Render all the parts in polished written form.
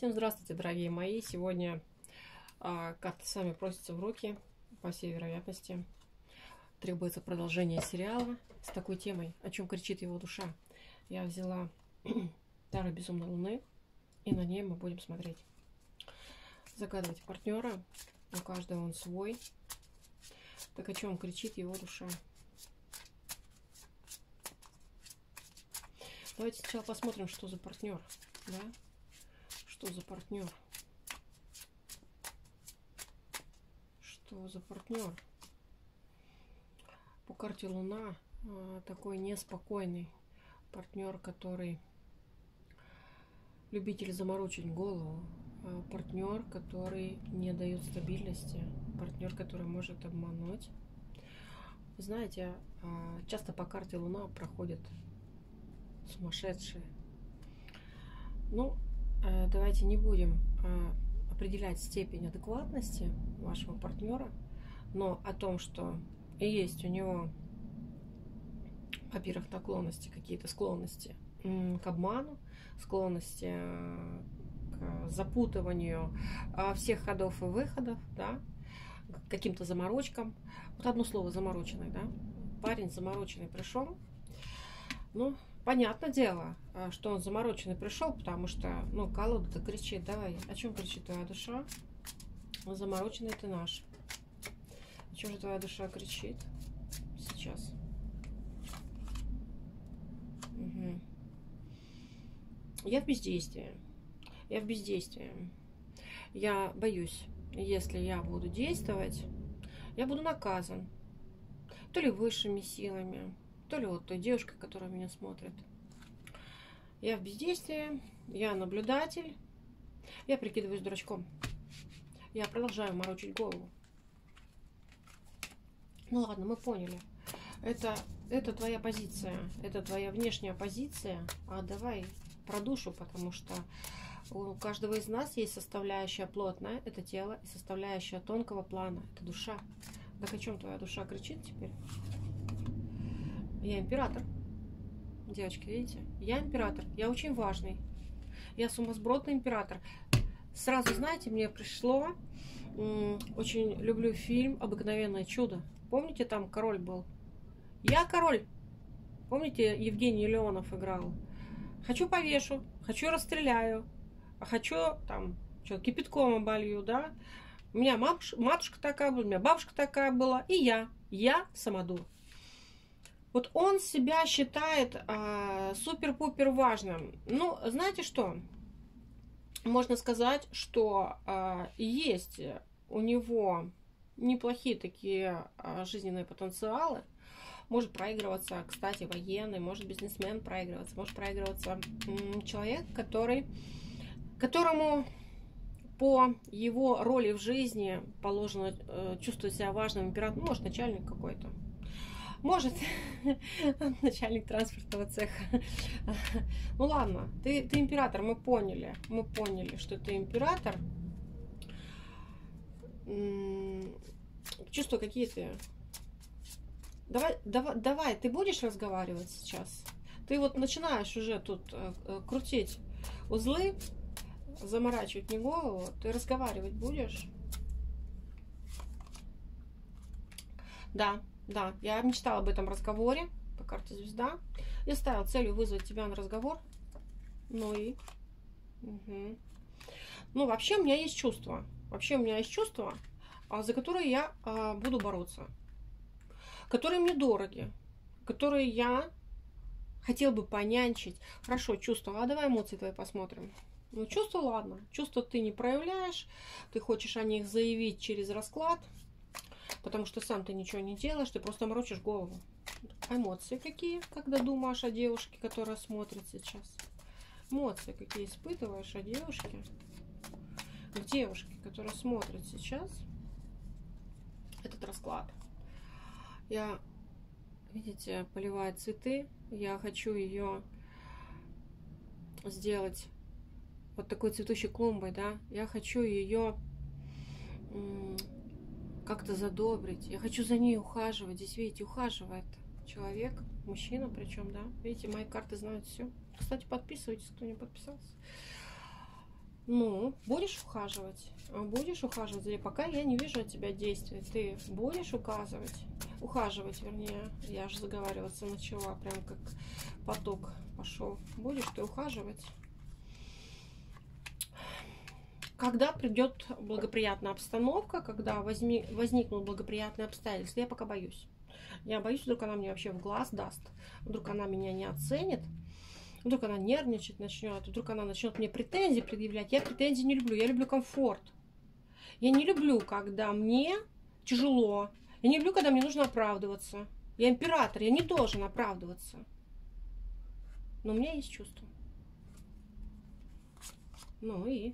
Всем здравствуйте, дорогие мои! Сегодня карты сами просятся в руки. По всей вероятности требуется продолжение сериала с такой темой, о чем кричит его душа. Я взяла Таро Безумной Луны, и на ней мы будем смотреть. Загадывать партнера, у каждого он свой. Так о чем кричит его душа? Давайте сначала посмотрим, что за партнер. Да? Что за партнер? Что за партнер? По карте Луна такой неспокойный партнер, который любитель заморочить голову, партнер, который не дает стабильности, партнер, который может обмануть. Знаете, часто по карте Луна проходят сумасшедшие. Ну, давайте не будем определять степень адекватности вашего партнера, но о том, что есть у него, во-первых, наклонности, какие-то склонности к обману, склонности к запутыванию всех ходов и выходов, да, к каким-то заморочкам. Вот одно слово — замороченный, да. Парень замороченный пришел. Ну, понятное дело, что он замороченный пришел, потому что, ну, колода-то кричит. Давай, о чем кричит твоя душа? Замороченный ты наш. О чем же твоя душа кричит сейчас? Угу. Я в бездействии. Я в бездействии. Я боюсь, если я буду действовать, я буду наказан. То ли высшими силами, то ли вот той девушкой, которая меня смотрит. Я в бездействии, я наблюдатель, я прикидываюсь дурачком. Я продолжаю морочить голову. Ну ладно, мы поняли. Это твоя позиция, это твоя внешняя позиция. А давай про душу, потому что у каждого из нас есть составляющая плотная, это тело, и составляющая тонкого плана, это душа. Так о чем твоя душа кричит теперь? Я император. Девочки, видите? Я император. Я очень важный. Я сумасбродный император. Сразу, знаете, мне пришло... Очень люблю фильм «Обыкновенное чудо». Помните, там король был? Я король. Помните, Евгений Леонов играл? Хочу повешу, хочу расстреляю, а хочу там что, кипятком оболью, да? У меня матушка такая была, у меня бабушка такая была, и я самодур. Вот он себя считает супер-пупер важным. Ну, знаете что? Можно сказать, что есть у него неплохие такие жизненные потенциалы. Может проигрываться, кстати, военный, может бизнесмен проигрываться, может проигрываться человек, которому по его роли в жизни положено чувствовать себя важным императором, может, начальник какой-то. Может, начальник транспортного цеха. Ну ладно, ты император, мы поняли, что ты император. Чувства какие ты? Давай, ты будешь разговаривать сейчас? Ты вот начинаешь уже тут крутить узлы, заморачивать мне голову. Ты разговаривать будешь? Да, я мечтала об этом разговоре по карте звезда. Я ставила целью вызвать тебя на разговор. Ну и... Угу. Ну, вообще у меня есть чувства. За которые я буду бороться. Которые мне дороги. Которые я хотела бы понянчить. Хорошо, чувства. А давай эмоции твои посмотрим. Ну, чувства, ладно. Чувства ты не проявляешь. Ты хочешь о них заявить через расклад. Потому что сам ты ничего не делаешь, ты просто морочишь голову. Эмоции какие, когда думаешь о девушке, которая смотрит сейчас? Эмоции какие испытываешь о девушке? К девушке, которая смотрит сейчас этот расклад. Я, видите, поливаю цветы. Я хочу ее сделать вот такой цветущей клумбой, да. Я хочу ее как-то задобрить. Я хочу за ней ухаживать. Здесь, видите, ухаживает человек, мужчина причем, да. Видите, мои карты знают все. Кстати, подписывайтесь, кто не подписался. Ну, будешь ухаживать? Будешь ухаживать? Или пока я не вижу от тебя действий. Ты будешь ухаживать, вернее. Я же заговариваться начала, прям как поток пошел. Будешь ты ухаживать? Когда придет благоприятная обстановка, когда возникнут благоприятные обстоятельства, я пока боюсь. Я боюсь, вдруг она мне вообще в глаз даст, вдруг она меня не оценит, вдруг она нервничать начнет, вдруг она начнет мне претензии предъявлять. Я претензии не люблю, я люблю комфорт. Я не люблю, когда мне тяжело. Я не люблю, когда мне нужно оправдываться. Я император, я не должен оправдываться. Но у меня есть чувство. Ну и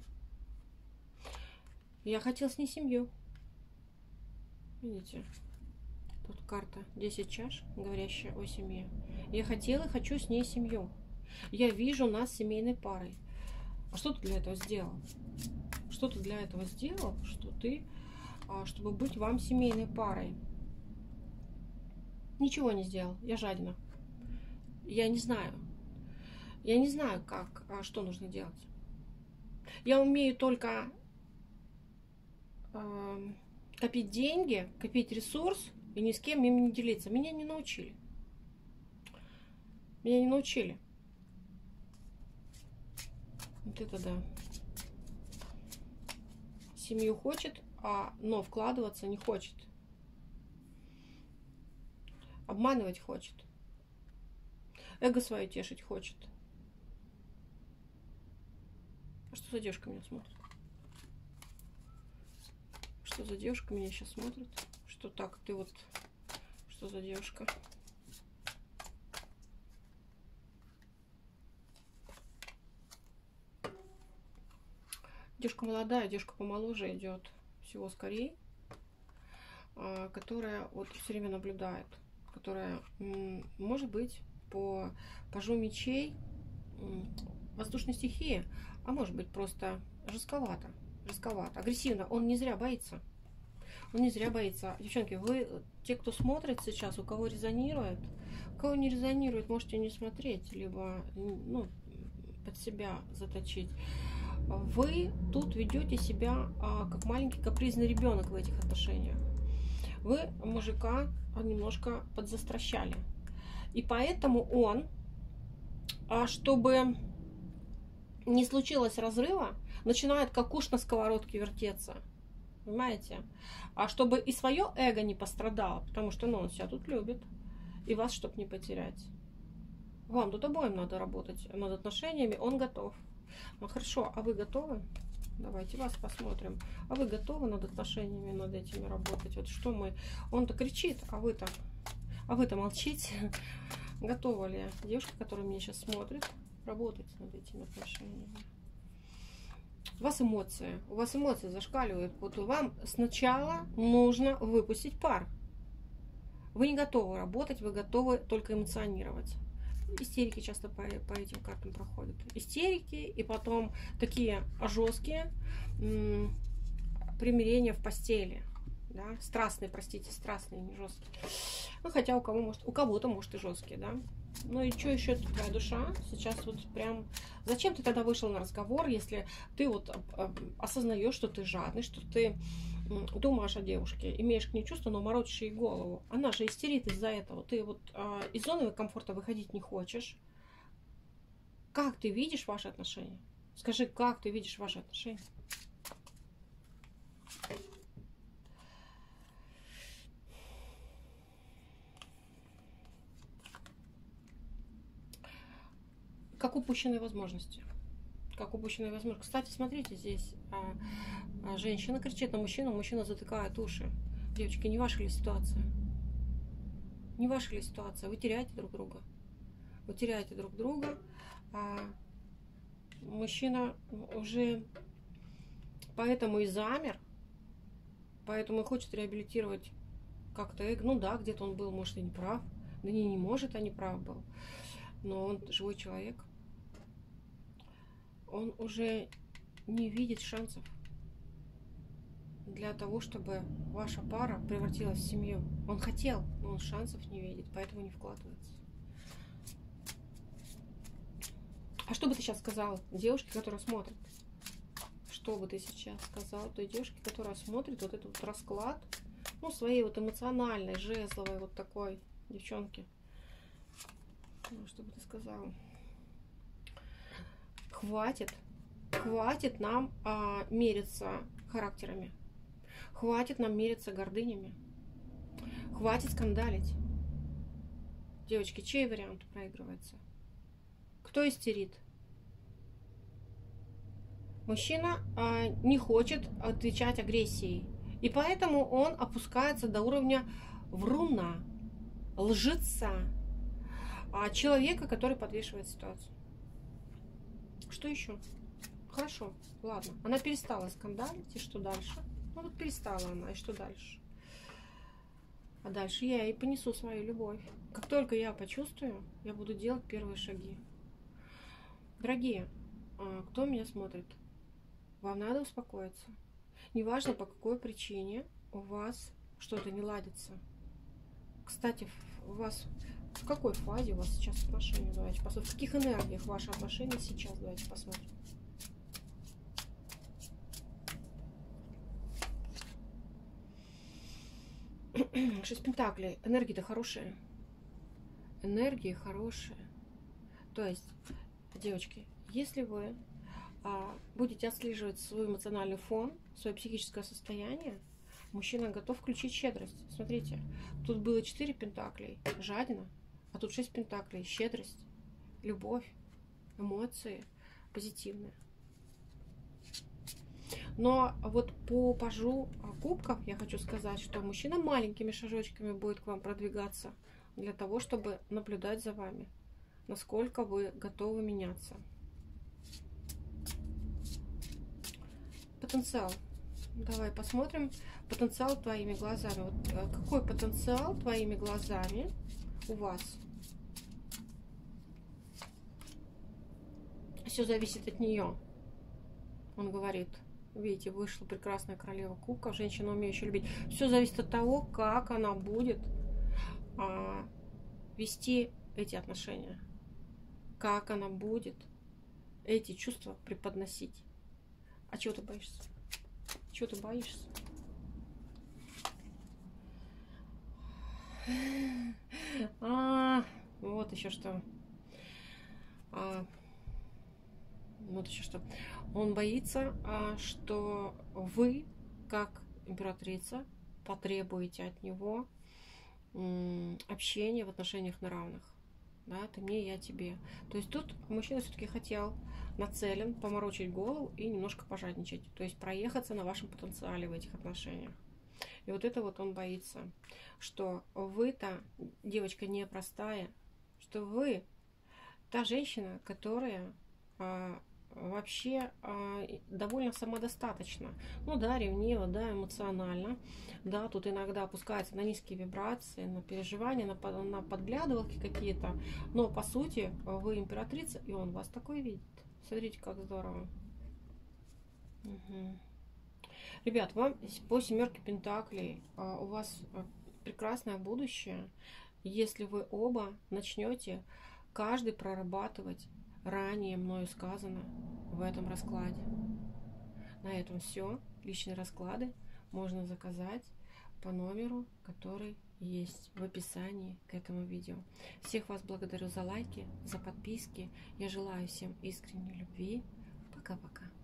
я хотел с ней семью. Видите? Тут карта 10 чаш, говорящая о семье. Я хотела и хочу с ней семью. Я вижу нас семейной парой. А что ты для этого сделал? Что ты для этого сделал, что ты, чтобы быть вам семейной парой? Ничего не сделал. Я жадина. Я не знаю. Я не знаю, что нужно делать. Я умею только копить деньги, копить ресурс и ни с кем им не делиться. Меня не научили. Меня не научили. Вот это да. Семью хочет, но вкладываться не хочет. Обманывать хочет. Эго свое тешить хочет. А что за девушка меня смотрит? Что за девушка меня сейчас смотрит? Что так, ты вот... Что за девушка? Девушка молодая, девушка помоложе идет. Всего скорее. Которая вот все время наблюдает. Которая, может быть, по пажу мечей воздушной стихии, а может быть просто жестковато. Агрессивно. Он не зря боится. Он не зря боится. Девчонки, вы, те, кто смотрит сейчас, у кого резонирует, у кого не резонирует, можете не смотреть, либо под себя заточить. Вы тут ведете себя как маленький капризный ребенок в этих отношениях. Вы мужика немножко подзастращали. И поэтому он, чтобы не случилось разрыва, начинает как уж на сковородке вертеться. Понимаете? А чтобы и свое эго не пострадало, потому что он себя тут любит. И вас, чтобы не потерять. Вам тут обоим надо работать над отношениями. Он готов. Ну хорошо, а вы готовы? Давайте вас посмотрим. А вы готовы над отношениями, над этими работать? Вот что мы... Он-то кричит, а вы-то молчите. Готова ли девушка, которая меня сейчас смотрит, работать над этими отношениями? У вас эмоции зашкаливают. Вот вам сначала нужно выпустить пар. Вы не готовы работать, вы готовы только эмоционировать. Истерики часто по этим картам проходят. Истерики и потом такие жесткие примирения в постели. Да? Страстные, не жесткие. Ну, хотя у кого-то, может, и жесткие, да. Ну и что еще твоя душа сейчас вот прям... Зачем ты тогда вышел на разговор, если ты вот осознаешь, что ты жадный, что ты думаешь о девушке, имеешь к ней чувства, но морочишь ей голову. Она же истерит из-за этого. Ты вот из зоны комфорта выходить не хочешь. Как ты видишь ваши отношения? Скажи, как ты видишь ваши отношения? Как упущенные возможности. Кстати, смотрите, здесь женщина кричит на мужчину, мужчина затыкает уши. Девочки, не ваша ли ситуация? Не ваша ли ситуация? Вы теряете друг друга. Мужчина уже поэтому и замер, поэтому и хочет реабилитировать как-то эго. Ну да, где-то он был, может, и не прав. Да не может, а не прав был. Но он живой человек. Он уже не видит шансов для того, чтобы ваша пара превратилась в семью. Он хотел, но он шансов не видит, поэтому не вкладывается. А что бы ты сейчас сказала девушке, которая смотрит? что бы ты сейчас сказал той девушке, которая смотрит вот этот вот расклад, ну, своей вот эмоциональной, жезловой вот такой девчонки? Ну, что бы ты сказал? Хватит нам мериться характерами. Хватит нам мериться гордынями. Хватит скандалить. Девочки, чей вариант проигрывается? Кто истерит? Мужчина не хочет отвечать агрессией. И поэтому он опускается до уровня вруна, лжеца, человека, который подвешивает ситуацию. Что еще? Хорошо, ладно. Она перестала скандалить, и что дальше? Ну вот перестала она, и что дальше? А дальше я и понесу свою любовь. Как только я почувствую, я буду делать первые шаги. Дорогие, кто меня смотрит? Вам надо успокоиться. Неважно, по какой причине у вас что-то не ладится. Кстати, у вас в какой фазе у вас сейчас отношения? Давайте посмотрим. В каких энергиях ваши отношения сейчас? Давайте посмотрим. Шесть пентаклей. Энергии-то хорошие. Энергии хорошие. То есть, девочки, если вы будете отслеживать свой эмоциональный фон, свое психическое состояние, мужчина готов включить щедрость. Смотрите, тут было 4 пентаклей, жадина, а тут 6 пентаклей, щедрость, любовь, эмоции позитивные. Но вот по пажу кубков я хочу сказать, что мужчина маленькими шажочками будет к вам продвигаться для того, чтобы наблюдать за вами, насколько вы готовы меняться. Потенциал. Давай посмотрим потенциал твоими глазами. Вот какой потенциал твоими глазами у вас? Все зависит от нее. Он говорит, видите, вышла прекрасная королева кубков, женщина, умеющая любить. Все зависит от того, как она будет вести эти отношения, как она будет эти чувства преподносить. А чего ты боишься? Чего ты боишься? Вот еще что. Вот еще что. Он боится, что вы, как императрица, потребуете от него общения в отношениях на равных. Да, ты мне, я тебе. То есть тут мужчина все-таки хотел, нацелен поморочить голову и немножко пожадничать. То есть проехаться на вашем потенциале в этих отношениях. И вот это вот он боится, что вы-то девочка непростая, что вы та женщина, которая вообще довольно самодостаточна. Ну да, ревнива, да, эмоционально. Да, тут иногда опускается на низкие вибрации, на переживания, на подглядывалки какие-то. Но по сути вы императрица, и он вас такой видит. Смотрите, как здорово. Угу. Ребят, вам по 7 пентаклей у вас прекрасное будущее, если вы оба начнете каждый прорабатывать ранее мною сказано в этом раскладе. На этом все. Личные расклады можно заказать по номеру, который есть в описании к этому видео. Всех вас благодарю за лайки, за подписки. Я желаю всем искренней любви. Пока-пока.